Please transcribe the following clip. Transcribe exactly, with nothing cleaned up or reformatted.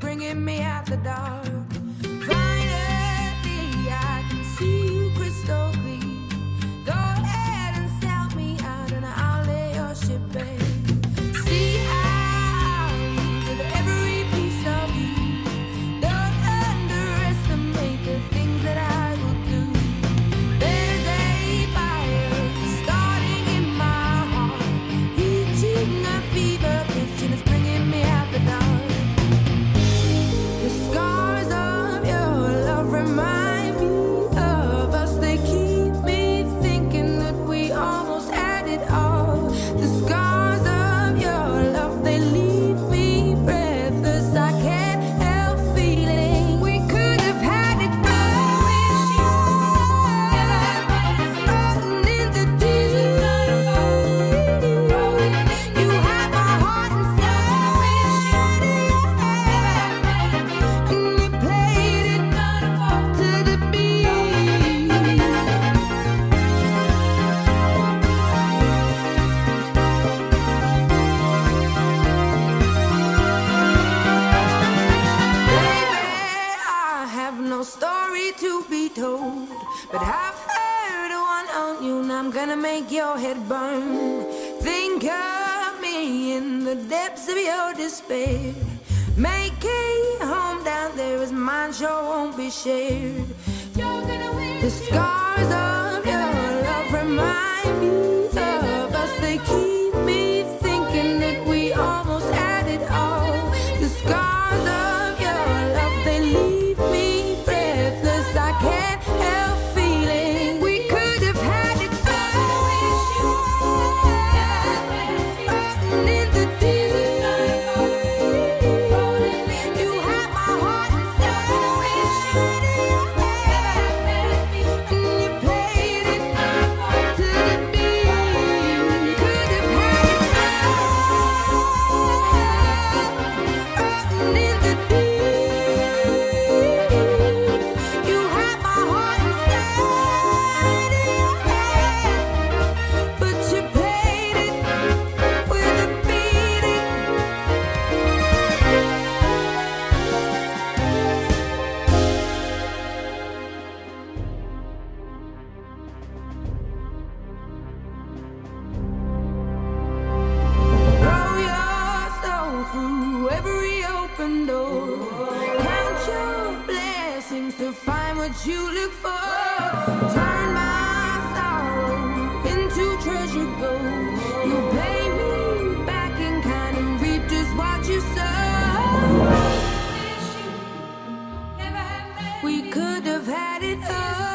bringing me out the dark. Finally, I can see you crystal clear. Go ahead and sell me out and I'll lay your ship bare. See how with every piece of you. Don't underestimate the things that I will do. There's a fire starting in my heart, reaching a fever pitch and it's bringing me out the dark. The scars of your love remind me of us. They keep me thinking that we almost had it all. The scars of your love, they leave me breathless. I can't help feeling we could have had it all. Rolling in the deep. You have my heart and soul. And you played it to the beat. Baby, I have no story to be told, but I've heard one on you, and I'm gonna make your head burn. Think of me in the depths of your despair. Make a home down there as mine sure won't be shared. The scars of your love remind me of us. They keep me thinking that we almost had it all. The scars of your love, they leave me breathless. I can't help feeling we could have had it all. Rolling in the deep. You have my heart and soul. And you played it to the beat. Could have had it all. Rolling in the deep. You have my heart and soul. But you played it with a beating. Roll your soul through every open door. Count your blessings to find what you look for. Turn my sorrow into treasure gold. You pay me back in kind and reap just what you sow. We could have had it all.